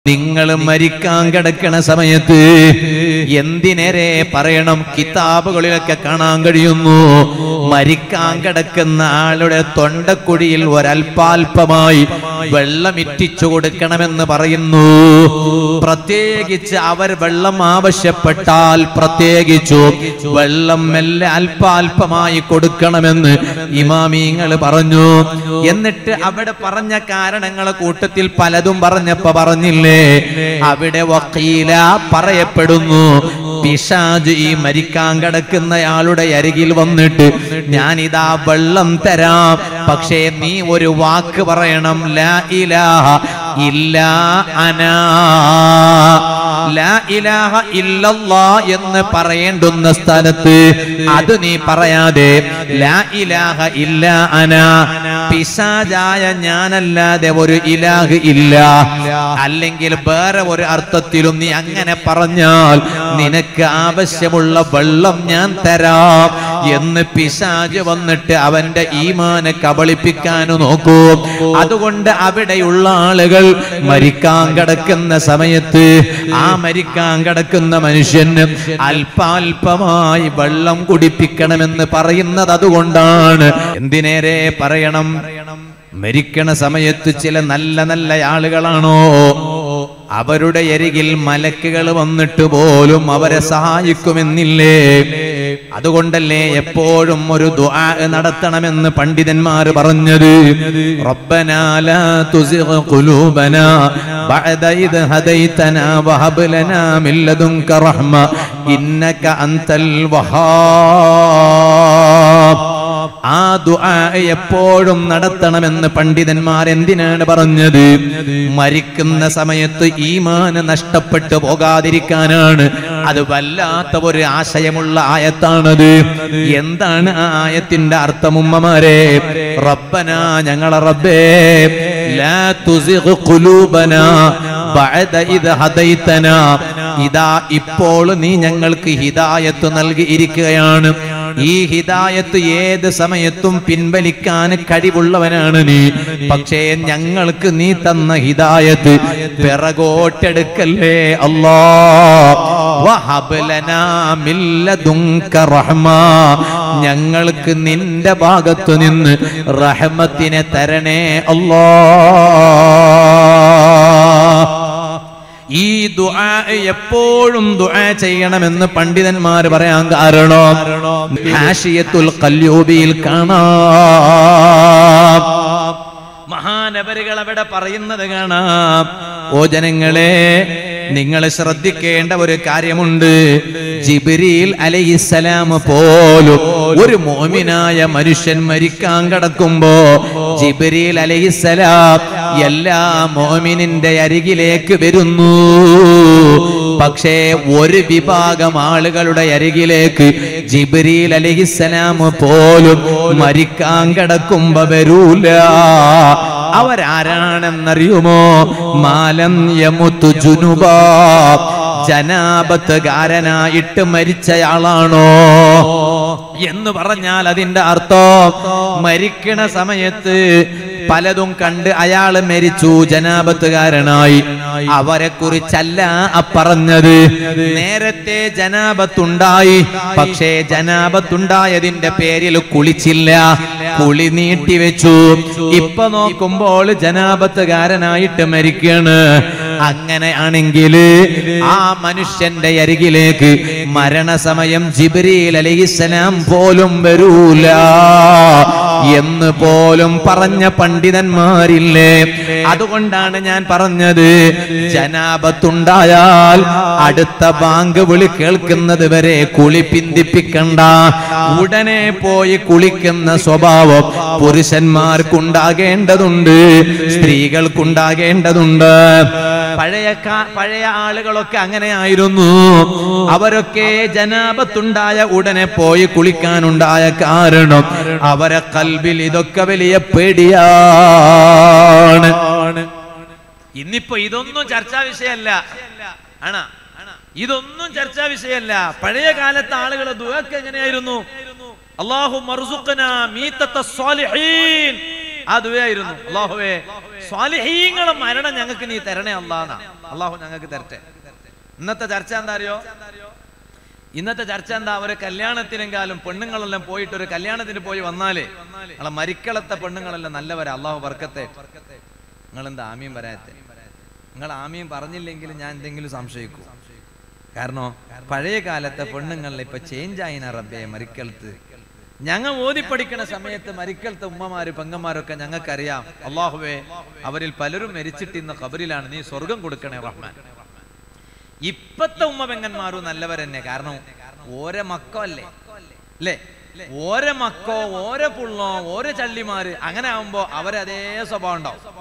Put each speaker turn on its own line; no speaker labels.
നിങ്ങൾ മരിക്കാൻ കിടക്കുന്ന സമയത്ത് എന്തിനേറെ പറയണം, കിതാബുകളിലൊക്കെ കാണാൻ കഴിയുന്നു, മരിക്കാൻ കിടക്കുന്ന ആളുടെ തൊണ്ടക്കുഴിയിൽ ഒരൽപാൽപമായി വെള്ളം ഇറ്റിച്ചു കൊടുക്കണമെന്ന് പറയുന്നു. പ്രത്യേകിച്ച് അവർ വെള്ളം ആവശ്യപ്പെട്ടാൽ പ്രത്യേകിച്ചു വെള്ളം മെല്ലെ അല്പാൽപമായി കൊടുക്കണമെന്ന് ഇമാമിങ്ങൾ പറഞ്ഞു. എന്നിട്ട് അവിടെ പറഞ്ഞ കാരണങ്ങളെ കൂട്ടത്തിൽ പലതും പറഞ്ഞപ്പോ പറഞ്ഞില്ലേ, അവിടെ വഖീല പറയപ്പെടുന്നു, പിശാച് ഈ മരിക്കാൻ കിടക്കുന്നയാളുടെ അരികിൽ വന്നിട്ട് ഞാനിതാ വെള്ളം തരാം, പക്ഷേ നീ ഒരു വാക്ക് പറയണം, ലാ ഇലാഹ ഇല്ലാ അനാ, ലാ ഇലാഹ ഇല്ലല്ലാഹ് എന്ന് പറയേണ്ടുന്ന സ്ഥലത്ത് അത് നീ പറയാതെ ലാ ഇലാഹ ഇല്ലാ അനാ, പിശാചായ ഞാനല്ലാതെ ഒരു ഇലാഹ് ഇല്ല, അല്ലെങ്കിൽ വേറെ ഒരു അർത്ഥത്തിലും നീ അങ്ങനെ പറഞ്ഞാൽ നിനക്ക് ആവശ്യമുള്ള വെള്ളം ഞാൻ തരാം എന്ന് പിശാച് വന്നിട്ട് അവന്റെ ഈമാനെ കബളിപ്പിക്കാനു നോക്കൂ. അതുകൊണ്ട് അവിടെയുള്ള ആളുകൾ മരിക്കാൻ കിടക്കുന്ന സമയത്ത് ആ മരിക്കാൻ കിടക്കുന്ന മനുഷ്യന് അല്പാൽപമായി വെള്ളം കുടിപ്പിക്കണമെന്ന് പറയുന്നത് അതുകൊണ്ടാണ്. എന്തിനേറെ പറയണം, മരിക്കണ സമയത്ത് ചില നല്ല നല്ല ആളുകളാണോ അവരുടെ അരികിൽ മലക്കുകൾ വന്നിട്ട് പോലും അവരെ സഹായിക്കുമെന്നില്ലേ? അതുകൊണ്ടല്ലേ എപ്പോഴും ഒരു ദുആ നടത്തണമെന്ന് പണ്ഡിതന്മാർ പറഞ്ഞത്. റബ്ബനാ ലാ തുസിഗ് ഖുലൂബനാ ബഅദ ഇദ് ഹദൈതനാ വഹബ് ലനാ മിൻ ലദുൻക റഹ്മ ഇന്നക അൻതൽ വഹാബ്. ആ ദുആ എപ്പോഴും നടത്തണമെന്ന് പണ്ഡിതന്മാർ എന്തിനാണ് പറഞ്ഞത്? മരിക്കുന്ന സമയത്ത് ഈമാൻ നഷ്ടപ്പെട്ടു പോകാതിരിക്കാനാണ്. അത് വല്ലാത്ത ഒരു ആശയമുള്ള ആയത്താണത്. എന്താണ് ആ ആയത്തിന്റെ അർത്ഥം ഉമ്മമാരെ? റബ്ബനാ, ഞങ്ങളെ റബ്ബേ, ലാ തുസിഗ് ഖുലൂബനാ ബഅദ ഇദ് ഹദൈതനാ, ഇതാ ഇപ്പോൾ നീ ഞങ്ങൾക്ക് ഹിദായത്ത് നൽകിയിരിക്കുകയാണ്. ഈ ഹിദായത്ത് ഏത് സമയത്തും പിൻവലിക്കാൻ കഴിവുള്ളവനാണ് നീ. പക്ഷേ ഞങ്ങൾക്ക് നീ തന്ന ഹിദായത്ത് പിറകോട്ടെടുക്കല്ലേ അല്ലാഹ്. വഹബ് ലനാ മിൻ ലദുൻക റഹ്മ, ഞങ്ങൾക്ക് നിന്റെ ഭാഗത്തു നിന്ന് റഹ്മത്തിനെ തരണേ അല്ലാഹ്. ഈ ദുആ എപ്പോഴും ദുആ ചെയ്യണമെന്ന് പണ്ഡിതന്മാർ പറയാൻ കാരണം ഹാഷിയത്തുൽ ഖല്ലൂബിയിൽ കാണാം. മഹാനവരുകൾ അവിടെ പറയുന്നത് കാണാം. ഓ ജനങ്ങളെ, നിങ്ങൾ ശ്രദ്ധിക്കേണ്ട ഒരു കാര്യമുണ്ട്. ജിബ്രീൽ അലൈഹിസ്സലാം പോലും ഒരു മുഅ്മിനായ മനുഷ്യൻ മരിക്കാൻ കിടക്കുമ്പോ ജിബ്രീൽ അലൈഹിസ്സലാം എല്ലാ മുഅ്മിനിന്റെ അരികിലേക്ക് വരുന്നു. പക്ഷേ ഒരു വിഭാഗം ആളുകളുടെ അരികിലേക്ക് ജിബ്രീൽ അലൈഹിസ്സലാം പോലും മരിക്കാൻ കിടക്കുമ്പോ വരൂല. അവരാരാണെന്നറിയുമോ? മാലം യമുതു ജുനുബാ, ജനാബത്തുകാരനായിട്ട് മരിച്ചയാളാണോ എന്ന് പറഞ്ഞാൽ അതിന്റെ അർത്ഥം മരിക്കണ സമയത്ത് പലതും കണ്ട് അയാൾ മരിച്ചു, ജനാബത്തുകാരനായി. അവരെ കുറിച്ചല്ല പറഞ്ഞത്. നേരത്തെ ജനാബത്തുണ്ടായി, പക്ഷേ ജനാബത്തുണ്ടായതിന്റെ പേരിൽ കുളിച്ചില്ല, കുളി നീട്ടിവെച്ചു. ഇപ്പൊ നോക്കുമ്പോൾ ജനാബത്തുകാരനായിട്ട് മരിക്കാണ്. അങ്ങനെയാണെങ്കിൽ ആ മനുഷ്യന്റെ അരികിലേക്ക് മരണസമയം ജിബ്രീൽ അലൈഹിസ്സലാം പോലും വരൂല എന്ന് പോലും പറഞ്ഞ പണ്ഡിതന്മാരില്ലേ? അതുകൊണ്ടാണ് ഞാൻ പറഞ്ഞത്, ജനാബത്തുണ്ടായാൽ അടുത്ത ബാങ്ക് വിളി കേൾക്കുന്നത് വരെ കുളി പിന്തിപ്പിക്കണ്ട, ഉടനെ പോയി കുളിക്കുന്ന സ്വഭാവം പുരുഷന്മാർക്കുണ്ടാകേണ്ടതുണ്ട്, സ്ത്രീകൾക്കുണ്ടാകേണ്ടതുണ്ട്. പഴയ ആളുകളൊക്കെ അങ്ങനെയായിരുന്നു. അവരൊക്കെ ജനാബത്തുണ്ടായ ഉടനെ പോയി കുളിക്കാനുണ്ടായ കാരണം അവരെ ഖൽബിൽ ഇതൊക്കെ വലിയ പേടിയാണ്. ഇന്നിപ്പോ ഇതൊന്നും ചർച്ചാ വിഷയമല്ല, ആണ് ഇതൊന്നും ചർച്ചാ വിഷയമല്ല. പഴയ കാലത്തെ ആളുകളെ ദുആക്ക് എങ്ങനെയായിരുന്നു? അല്ലാഹുമ്മ അർസുഖ്നാ മീതത്ത സ്വാലിഹീൻ, ആ ദുആയിരുന്നു, അല്ലാഹുവേ സ്വാലിഹീങ്ങളുടെ മരണം ഞങ്ങൾക്ക് നീ തരണേ അല്ലാഹ്. അല്ലാഹു ഞങ്ങൾക്ക് തരട്ടെ. ഇന്നത്തെ ചർച്ച എന്താ അറിയോ? ഇന്നത്തെ ചർച്ച എന്താ? ഒരു കല്യാണത്തിനെങ്കാലും പെണ്ണുങ്ങളെല്ലാം പോയിട്ട് ഒരു കല്യാണത്തിന് പോയി വന്നാലേ നമ്മളെ മരിക്കളത്തെ പെണ്ണുങ്ങളെല്ലാം നല്ലവരാ, അല്ലാഹു ബർക്കത്തെ. നിങ്ങളെന്താ ആമീൻ പറയാത്തെ? നിങ്ങൾ ആമീൻ പറഞ്ഞില്ലെങ്കിൽ ഞാൻ എന്തെങ്കിലും സംശയിക്കും. കാരണം പഴയ കാലത്തെ പെണ്ണുങ്ങളിൽ ഇപ്പൊ ചേഞ്ച് ആയിന റബ്ബേ. മരിക്കലത്ത് ഞങ്ങൾ ഓതിപ്പടിക്കണ സമയത്ത് മരിക്കലത്തെ ഉമ്മമാര് പെങ്ങന്മാരൊക്കെ ഞങ്ങൾക്കറിയാം. അല്ലാഹുവേ അവരിൽ പലരും മരിച്ചിട്ട് ഇന്ന് ഖബറിലാണ്, നീ സ്വർഗം കൊടുക്കണേ റഹ്മാൻ. ഇപ്പത്തെ ഉമ്മ പെങ്ങന്മാരും നല്ലവരെന്നെ. കാരണം ഓരോ മക്കോ അല്ലേ അല്ലേ, ഓരോ മക്കോ ഓരോ പുള്ളോ ഓരോ ചള്ളിമാര് അങ്ങനെ ആവുമ്പോ അവരതേ സ്വഭാവം ഉണ്ടാവും.